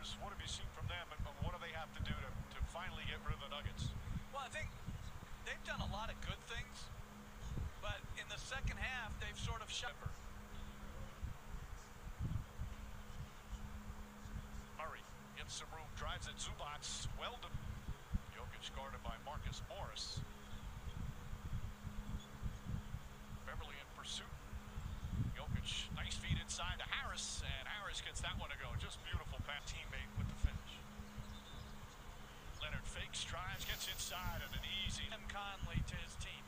Travis, what have you seen from them, and what do they have to do to finally get rid of the Nuggets? Well, I think they've done a lot of good things, but in the second half, they've sort of shivered. Murray gets some room, drives at Zubac. Well done. Jokic guarded by Marcus Morris. Beverly in pursuit. Jokic, nice feed inside to Harris, and Harris gets that one to go. Just beautiful pass. Teammate with the finish. Leonard fakes, drives, gets inside, and an easy. Tim Conley to his team.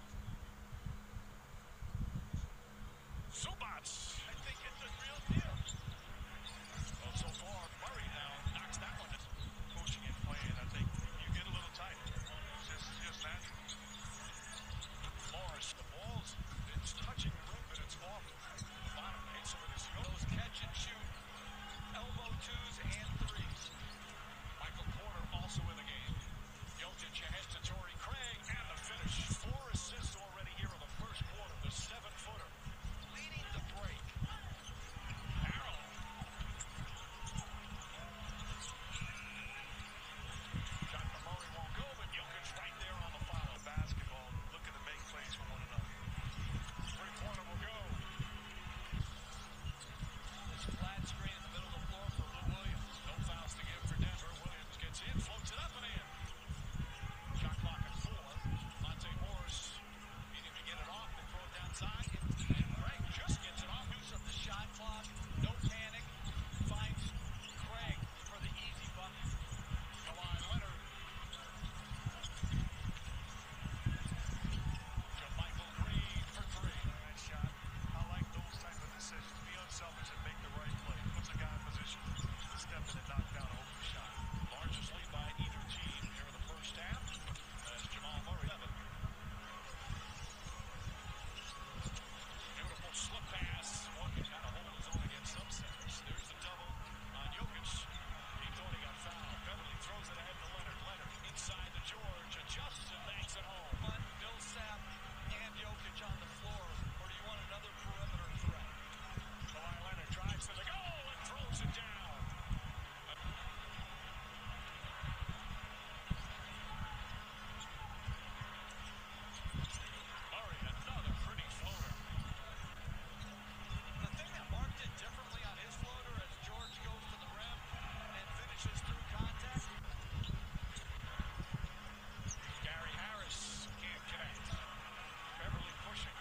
Zubac. I think it's a real deal. Well, so far, Murray now knocks that one. Coaching and playing, I think you get a little tight. It's just natural. Morris, the ball's it's touching the rim, but it's off the bottom. Hits him with his Those catch and shoot, elbow twos and threes. Michael Porter also in the game. Jokic ahead to Torrey Craig, and the finish. 4 assists already here in the first quarter. The 7-footer leading the break. Harrell. Shot from Murray won't go, but Jokic right there on the foul. Basketball looking to make plays for one another. Three-pointer will go. This flat screen in the middle of the floor for Lou Williams. No fouls to give for Denver. Williams gets in, floats it up and in. Shot clock at 4. Monte Morris needing to get it off and throw it downside. And Craig just gets it off. Use of the shot clock, no panic, finds Craig for the easy bucket. Kawhi Leonard. Michael Green for 3. Nice shot. I like those type of decisions. Be unselfish and make the right play. Puts a guy in position to step in and knock down an open shot. Largest lead by either team here in the first half. As Jamal Murray. Beautiful slip pass. Jokic got a hold of his own against some centers. There's the double on Jokic. He thought he got fouled. Beverly throws it ahead to Leonard. Leonard inside to George. Adjusts and banks it home. Want Millsap and Jokic on the floor, or do you want another perimeter threat? Kawhi Leonard drives to the goal and throws it down. Murray, another pretty floater. The thing that Mark did differently on his floater as George goes to the rim and finishes through contact. Gary Harris can't connect. Beverly pushing.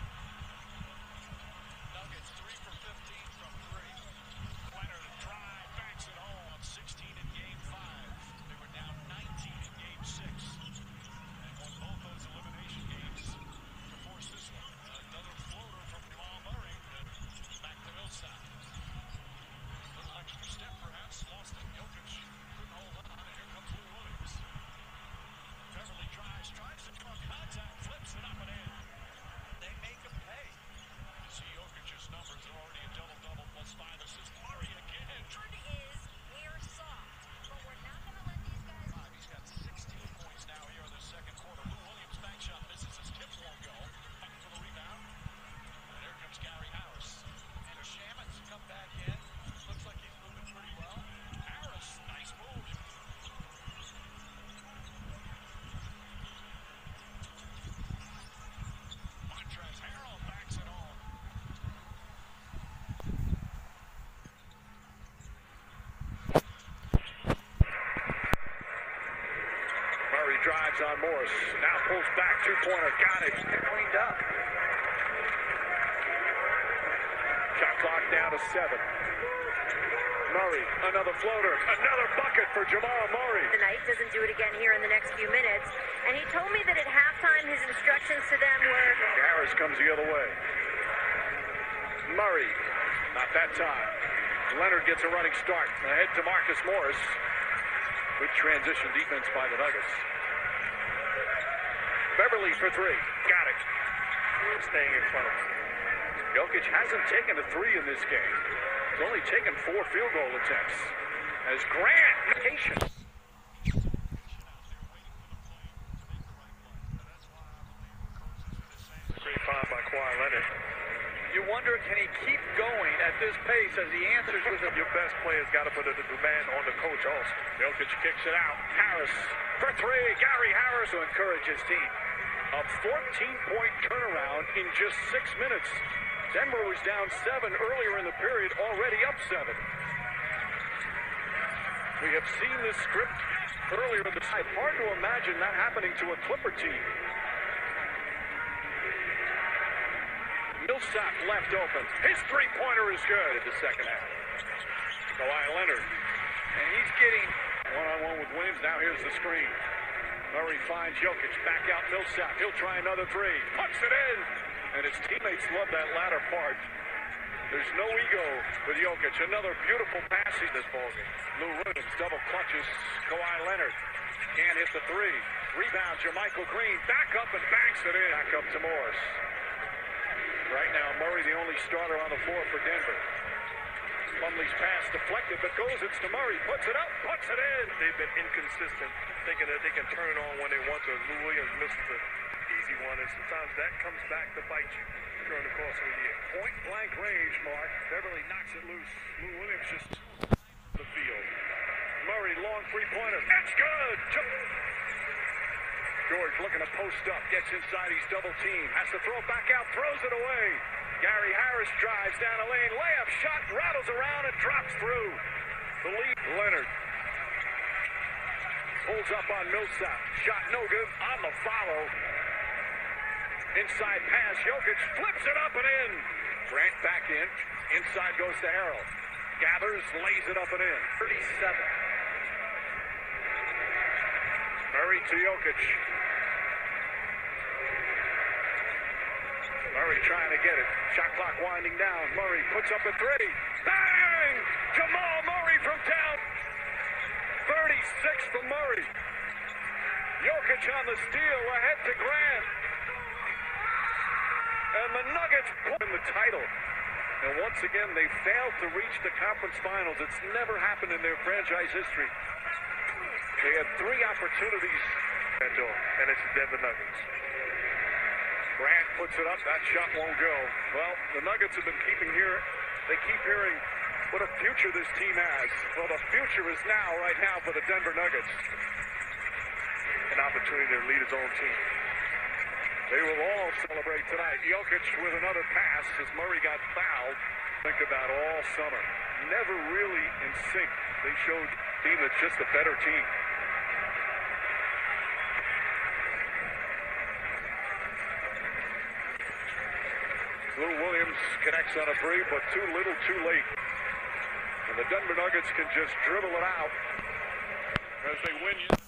Nuggets 3 for 15 from 3. Leonard drive, banks it home. 16 in game 5. They were down 19 in game 6. And won both those elimination games to force this one. Another floater from Jamal Murray. Back to Millsap. Little extra step perhaps. Lost it. Jokic couldn't hold on. And here comes Lou Williams. Beverly drives to draw contact. Flips it up and in. They make him pay. You see Jokic's numbers are already a double-double plus 5 assists. Murray again. Part is we're soft, but we're not going to let these guys. He's got 16 points now here in the second quarter. Lou Williams bank shot misses. His tip won't go. Back for the rebound. And here comes Gary Harris. And Shaman's come back in. Looks like he's moving pretty well. Harris, nice move. Montrezl Harrell backs it home. Murray drives on Morris. Now pulls back. Two-pointer. Got it. Cleaned up. Shot clock down to 7. Murray, another floater. Another bucket for Jamal Murray. Tonight doesn't do it again here in the next few minutes. And he told me that at halftime his instructions to them were. Harris comes the other way. Murray, not that time. Leonard gets a running start. Ahead to Marcus Morris. Good transition defense by the Nuggets. Beverly for 3. Got it. Staying in front of him. Jokic hasn't taken a 3 in this game. He's only taken 4 field goal attempts. As Grant, patience. Great foul by Kawhi Leonard. You wonder, can he keep going at this pace as he answers with a... Your best player's got to put a demand on the coach also. Jokic kicks it out. Harris for three. Gary Harris to encourage his team. A 14-point turnaround in just 6 minutes. Denver was down 7 earlier in the period, already up 7. We have seen this script earlier in the night. Hard to imagine that happening to a Clipper team. Millsap left open. His three-pointer is good in the second half. Kawhi Leonard. And he's getting One-on-one with Williams. Now here's the screen. Murray finds Jokic. Back out Millsap. He'll try another three. Puts it in. And his teammates love that latter part. There's no ego with Jokic. Another beautiful pass in this ballgame. Lou Williams double clutches Kawhi Leonard. Can't hit the three. Rebound, Jermichael Green. Back up and banks it in. Back up to Morris. Right now, Murray the only starter on the floor for Denver. Plumlee's pass deflected, but goes. It's to Murray. Puts it up. Puts it in. They've been inconsistent, thinking that they can turn it on when they want to. Lou Williams missed the easy one, and sometimes that comes back to bite you during the course of the year. Point-blank range, Mark. Beverly knocks it loose. Lou Williams just the field. Murray, long three-pointer. That's good. George looking to post up. Gets inside. He's double-teamed. Has to throw back out. Throws it away. Gary Harris drives down the lane. Layup shot. Rattles around and drops through. The lead. Leonard pulls up on Millsap. Shot no good. On the follow. Inside pass. Jokic flips it up and in. Grant back in. Inside goes to Harrell. Gathers. Lays it up and in. 37. Murray to Jokic. Murray trying to get it. Shot clock winding down. Murray puts up a three. Bang! Jamal Murray from down. 36 from Murray. Jokic on the steal. Ahead to Grant. And the Nuggets win the title. And once again, they failed to reach the conference finals. It's never happened in their franchise history. They had 3 opportunities. And it's the Denver Nuggets. Grant puts it up. That shot won't go. Well, the Nuggets have been keep hearing what a future this team has. Well, the future is right now for the Denver Nuggets. An opportunity to lead his own team. They will all celebrate tonight. Jokic with another pass as Murray got fouled. Think about all summer. Never really in sync. They showed a team that's just a better team. Lou Williams connects on a three, but too little, too late. And the Denver Nuggets can just dribble it out as they win.